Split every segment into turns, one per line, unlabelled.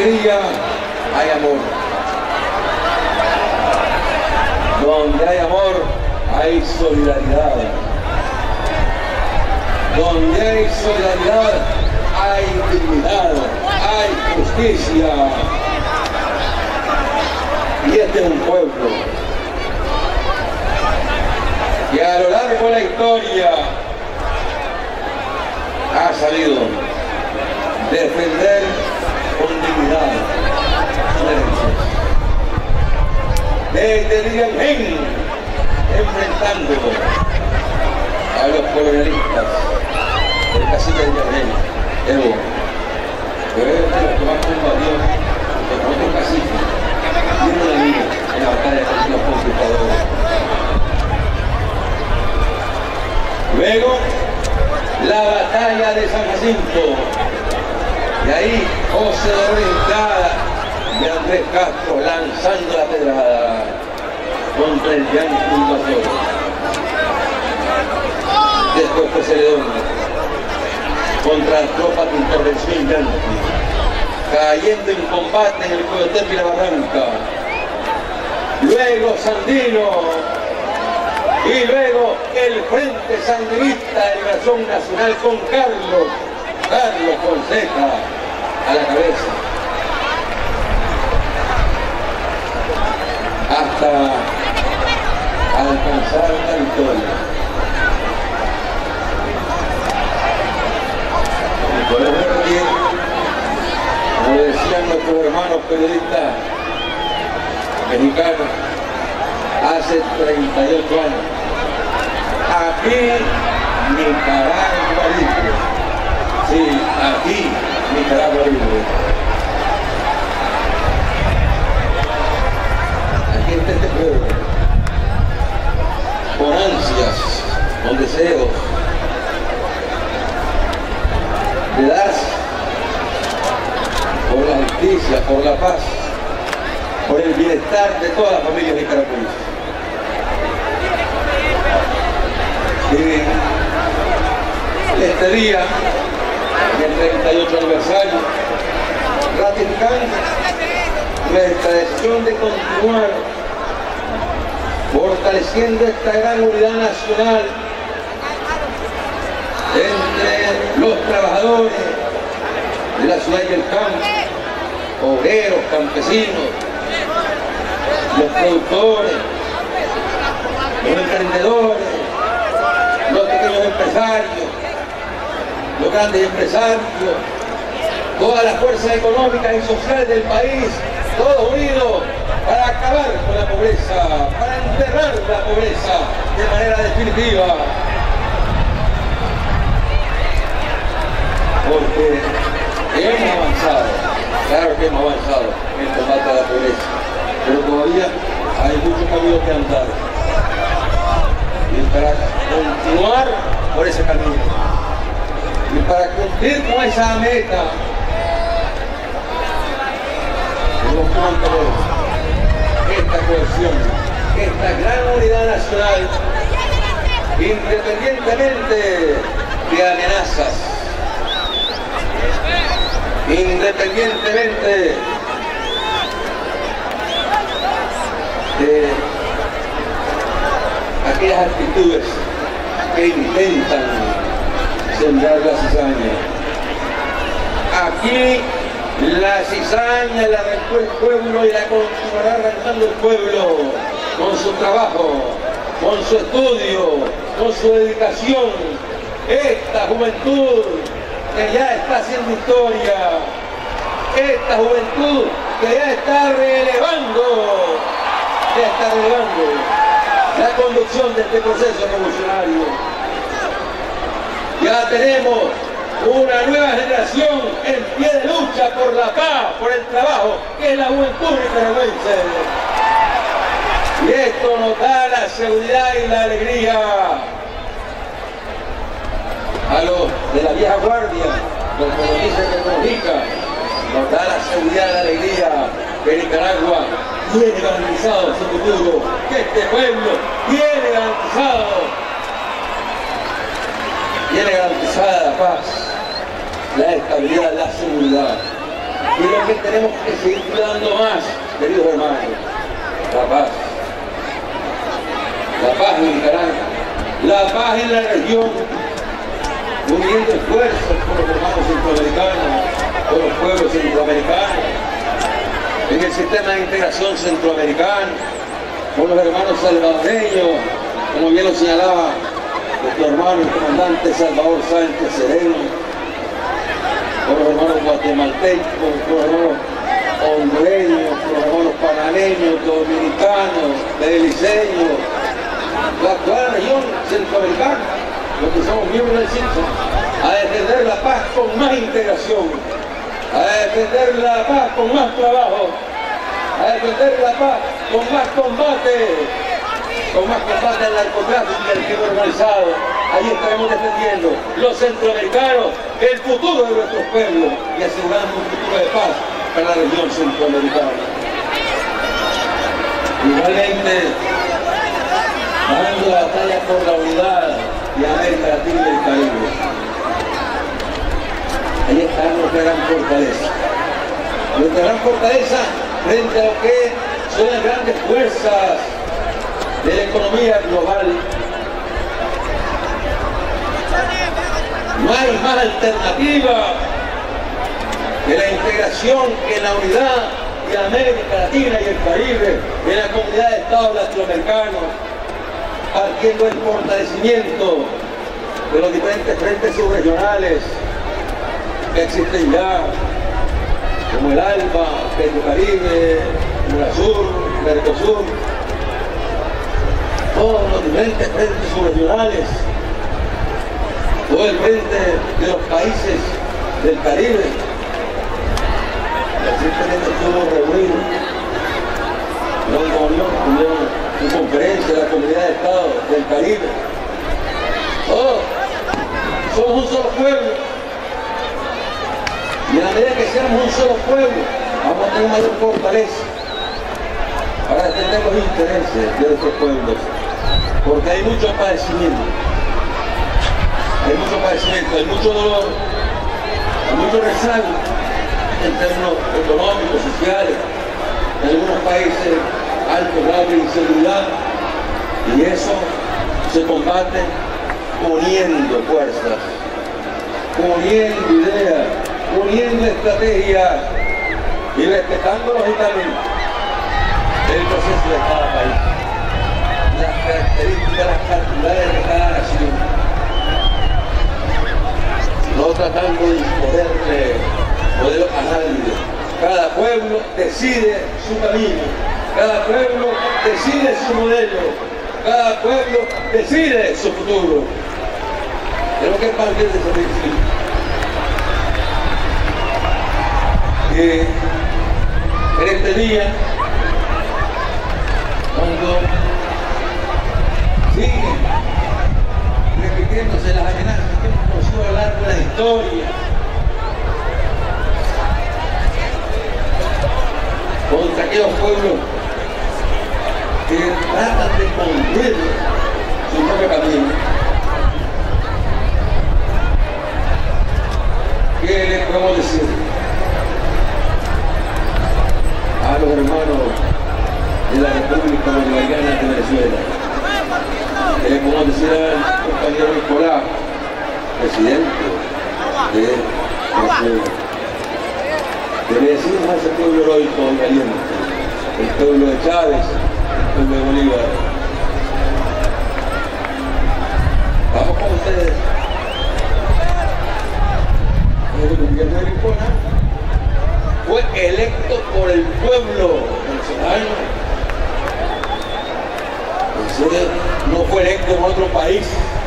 alegría hay amor. Donde hay amor, hay solidaridad. Donde hay solidaridad, hay dignidad, hay justicia. Y este es un pueblo que a lo largo de la historia ha sabido defender con dignidad sus derechos. Desde el día en enfrentando a los colonialistas, el cacique de Yarnell, Evo, fue de los que más combatió contra otros caciques, viendo la vida en la batalla contra los conquistadores. Luego, la batalla de San Jacinto, y ahí José Dorentada y Andrés Castro lanzando la pedrada contra el llanto invasor. Después fue Celedón contra las tropas de intervención yanqui, cayendo en combate en el Coyotepe y la Barranca. Luego Sandino, y luego el Frente Sandinista de Liberación Nacional con Carlos Fonseca a la cabeza. Hasta alcanzar la victoria. Y podemos repetir, como decían nuestros hermanos periodistas mexicanos, hace 38 años. Aquí Nicaragua libre. Sí, aquí Nicaragua libre. Aquí está este pueblo, con ansias, con deseos de darse por la justicia, por la paz, por el bienestar de todas las familias nicaragüenses. Este día, el 38 aniversario, ratificando nuestra decisión de continuar fortaleciendo esta gran unidad nacional entre los trabajadores de la ciudad y el campo, obreros, campesinos, los productores, los emprendedores, los pequeños empresarios, los grandes empresarios, todas las fuerzas económicas y sociales del país, todos unidos para acabar con la pobreza, para enterrar la pobreza de manera definitiva. Porque hemos avanzado, claro que hemos avanzado en el combate a la pobreza, pero todavía hay mucho camino que andar. Y para continuar por ese camino, y para cumplir con esa meta, tenemos que mantener esta cohesión, esta gran unidad nacional, independientemente de amenazas, independientemente de aquellas actitudes que intentan sembrar la cizaña. Aquí la cizaña la arrancó el pueblo y la continuará arrancando el pueblo con su trabajo, con su estudio, con su dedicación. Esta juventud que ya está haciendo historia, esta juventud que ya está relevando la conducción de este proceso revolucionario. Ya tenemos una nueva generación en pie de lucha por la paz, por el trabajo, que es la juventud nicaragüense. Y esto nos da la seguridad y la alegría a los de la vieja guardia, los comunistas de Mojica, nos da la seguridad y la alegría que Nicaragua tiene garantizado su futuro, que este pueblo tiene garantizada la paz, la estabilidad, la seguridad. Y lo que tenemos que seguir cuidando más, queridos hermanos, la paz. La paz en Nicaragua, la paz en la región, uniendo esfuerzos con los hermanos centroamericanos, con los pueblos centroamericanos, en el sistema de integración centroamericano, con los hermanos salvadoreños, como bien lo señalaba nuestro hermano el comandante Salvador Sánchez Sereno, con los hermanos guatemaltecos, con los hermanos hondureños, con los hermanos panameños, dominicanos, beliceños, la actual región centroamericana, los que somos miembros del CINSA, a defender la paz con más integración, a defender la paz con más trabajo, a defender la paz con más combate al narcotráfico y al crimen organizado. Allí estaremos defendiendo los centroamericanos el futuro de nuestros pueblos y asegurando un futuro de paz para la región centroamericana. Igualmente, dando la batalla por la unidad de América Latina y el Caribe. Ahí está nuestra gran fortaleza. Nuestra gran fortaleza frente a lo que son las grandes fuerzas de la economía global. No hay más alternativa que la integración en la unidad de América Latina y el Caribe, en la comunidad de estados latinoamericanos, partiendo del fortalecimiento de los diferentes frentes subregionales que existen ya, como el ALBA, Petrocaribe, UNASUR, Mercosur, todos los diferentes frentes subregionales, todo el frente de los países del Caribe. Recientemente estuvimos reunidos en conferencia de la Comunidad de Estados del Caribe. Todos somos un solo pueblo. Y a la medida que seamos un solo pueblo, vamos a tener mayor fortaleza para defender los intereses de nuestros pueblos. Porque hay mucho padecimiento. Hay mucho dolor, hay mucho rezago en términos económicos, sociales, en algunos países alto grado de inseguridad, y eso se combate uniendo fuerzas, uniendo ideas, uniendo estrategias y respetando lógicamente el proceso de cada país, las características, las particularidades de cada nación. No tratando de imponerle modelo a nadie. Cada pueblo decide su camino, cada pueblo decide su modelo, cada pueblo decide su futuro. Tenemos que partir de ese principio. Que en este día, cuando siguen repitiéndose las amenazas que hemos conocido a lo largo de la historia contra aquellos pueblos que tratan de construir su propio camino, ¿qué les podemos decir a los hermanos de la República Bolivariana de Venezuela? ¿Qué le podemos decir al compañero Nicolás, presidente de Venezuela? Que le decimos a ese pueblo heroico y valiente, el pueblo de Chávez, el pueblo de Bolívar: vamos con ustedes. El gobierno de Nicolás fue electo por el pueblo venezolano. No fue electo en otro país,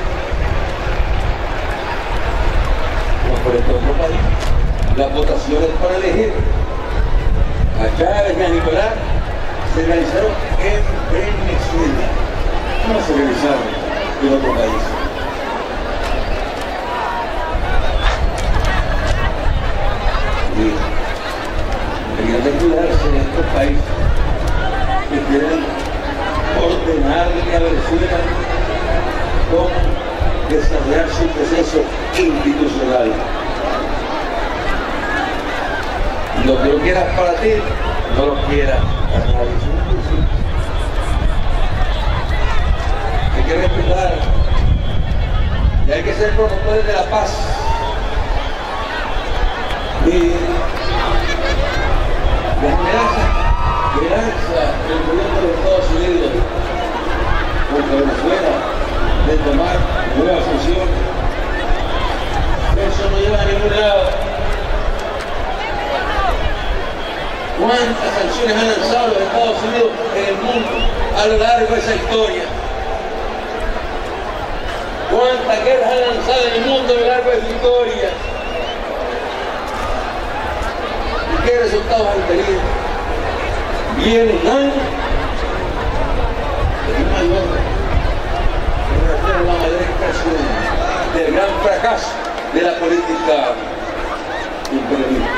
no fue electo en otro país. Las votaciones para elegir a Chávez y a Nicolás se realizaron en Venezuela, no se realizaron en otro país. Y hay que cuidarse en estos países que quieren ordenarle a Venezuela cómo desarrollar su proceso institucional. Lo que lo quieras para ti, no lo quieras para nadie. Hay que respetar y hay que ser promotores de la paz. Y la esperanza del gobierno de Estados Unidos contra Venezuela de tomar nuevas funciones, eso no lleva a ningún lado. ¿Cuántas sanciones han lanzado los Estados Unidos en el mundo a lo largo de esa historia? ¿Cuántas guerras han lanzado en el mundo a lo largo de su historia? ¿Y qué resultados han tenido? Vietnam es la mayor expresión del gran fracaso de la política imperialista.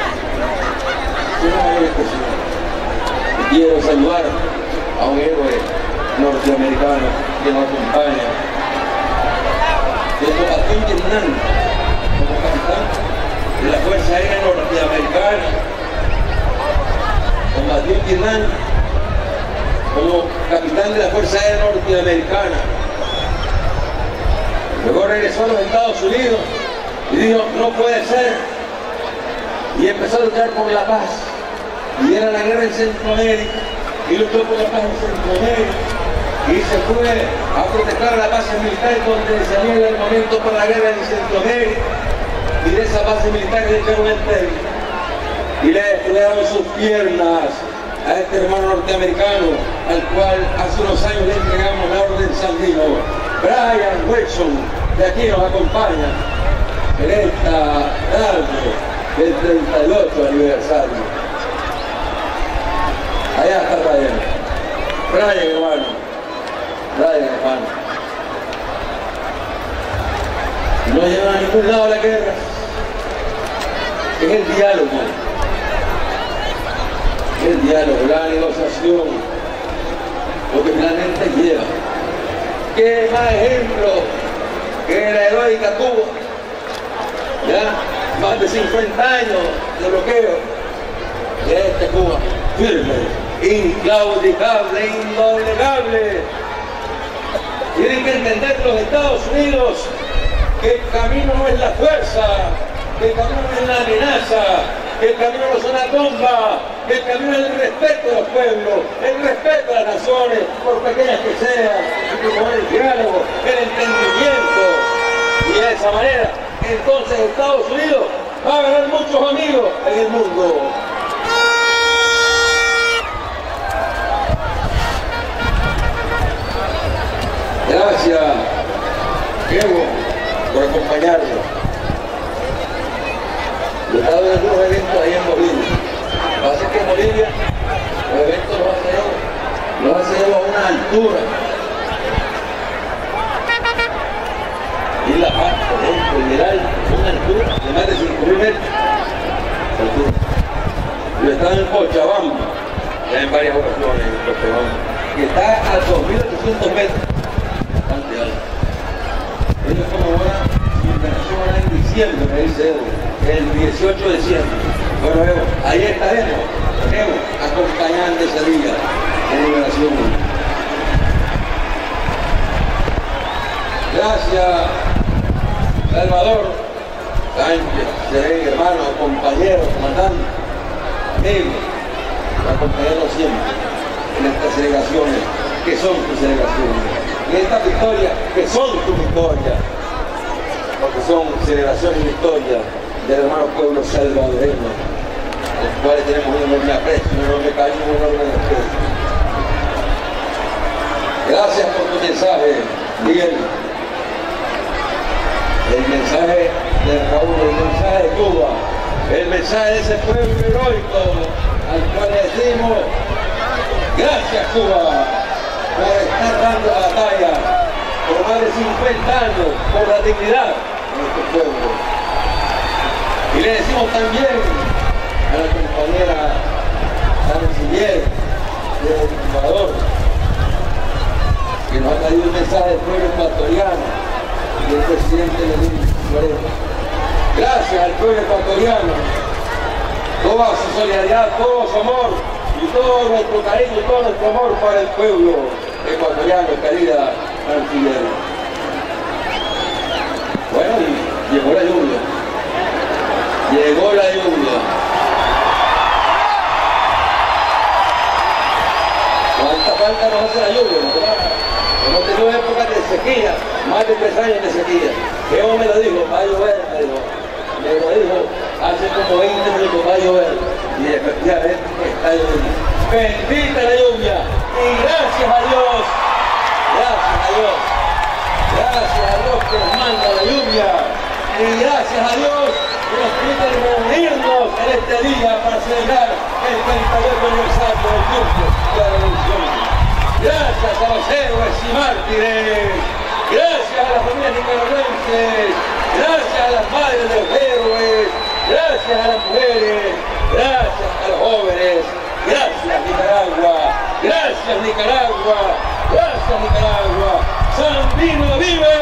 Quiero saludar a un héroe norteamericano que nos acompaña, que combatió en Vietnam como capitán de la Fuerza Aérea Norteamericana, combatió en Vietnam como capitán de la Fuerza Aérea Norteamericana. Luego regresó a los Estados Unidos y dijo, no puede ser, y empezó a luchar por la paz. Y era la guerra en Centroamérica, y luchó por la paz en Centroamérica, y se fue a proteger la base militar donde salía el armamento para la guerra en Centroamérica, y de esa base militar le echaron el término, y le destruyeron sus piernas a este hermano norteamericano, al cual hace unos años le entregamos la Orden Sandino, Brian Wilson, de aquí nos acompaña en esta tarde del 38 aniversario. Allá está Brian. Brian, hermano. Brian, hermano. No lleva a ningún lado la guerra. Es el diálogo. El diálogo, la negociación. Lo que finalmente lleva. ¿Qué más ejemplo que la heroica Cuba? ¿Ya? Más de 50 años de bloqueo de Cuba. Firme. Inclaudicable, indoblegable. Tienen que entender los Estados Unidos que el camino no es la fuerza, que el camino no es la amenaza, que el camino no es una bomba, que el camino es el respeto de los pueblos, el respeto a las naciones, por pequeñas que sean, y promover el diálogo, el entendimiento. Y de esa manera, entonces Estados Unidos va a ganar muchos amigos en el mundo. Gracias, Diego, por acompañarnos. Yo he estado en algunos eventos ahí en Bolivia. Lo que pasa es que en Bolivia los eventos los hace a una altura. Y La Paz, por ejemplo, en general, una altura de más de 5.000 metros de altura. Yo estaba en Cochabamba, ya en varias ocasiones en Cochabamba, que está a 2.800 metros. Ellos conmemoran su internación en diciembre, me dice el 18 de diciembre. Bueno, ahí estaremos, acompañando ese día de liberación. Gracias, Salvador Sánchez, seré hermano, compañero, comandante, amigo, acompañarnos siempre en estas celebraciones, que son tus celebraciones. En estas victorias, que son tu victoria, porque son celebraciones y victorias del hermano pueblo salvadoreño, los cuales tenemos un enorme aprecio, un enorme cariño, un enorme respeto. Gracias por tu mensaje, Miguel. El mensaje de Raúl, el mensaje de Cuba, el mensaje de ese pueblo heroico al cual le decimos gracias, Cuba, por estar dando la batalla por más de 50 años por la dignidad de nuestro pueblo. Y le decimos también a la compañera canciller de Ecuador, que nos ha traído un mensaje del pueblo ecuatoriano y del presidente Lenín Moreno. Gracias al pueblo ecuatoriano toda su solidaridad, todo su amor y todo nuestro cariño y todo nuestro amor para el pueblo ecuatoriano, querida canciller. Bueno, y llegó la lluvia. Llegó la lluvia. ¿Cuánta falta nos hace la lluvia? Hemos tenido épocas de sequía, más de 3 años de sequía. ¿Qué hombre me lo dijo? Va a llover, me lo dijo hace como 20 minutos, va a llover. Y efectivamente está lloviendo. Bendita la lluvia. Y gracias a Dios. Gracias a Dios. Gracias a Dios que nos manda la lluvia. Y gracias a Dios que nos permite reunirnos en este día para celebrar el 38 aniversario del triunfo de la revolución. Gracias a los héroes y mártires. Gracias a las familias nicaragüenses. Gracias a las madres de los héroes. Gracias a las mujeres. Gracias a los jóvenes. Gracias Nicaragua. Gracias Nicaragua. Gracias Nicaragua. Sandino vive.